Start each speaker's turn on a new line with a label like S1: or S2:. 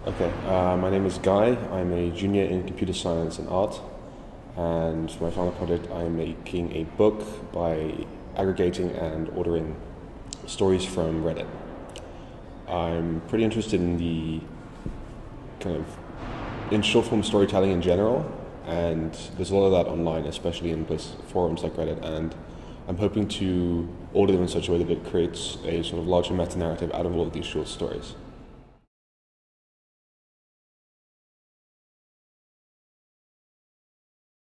S1: Okay, my name is Guy. I'm a junior in computer science and art, and for my final project I'm making a book by aggregating and ordering stories from Reddit. I'm pretty interested in the in short form storytelling in general, and there's a lot of that online, especially in forums like Reddit, and I'm hoping to order them in such a way that it creates a sort of larger meta-narrative out of all of these short stories.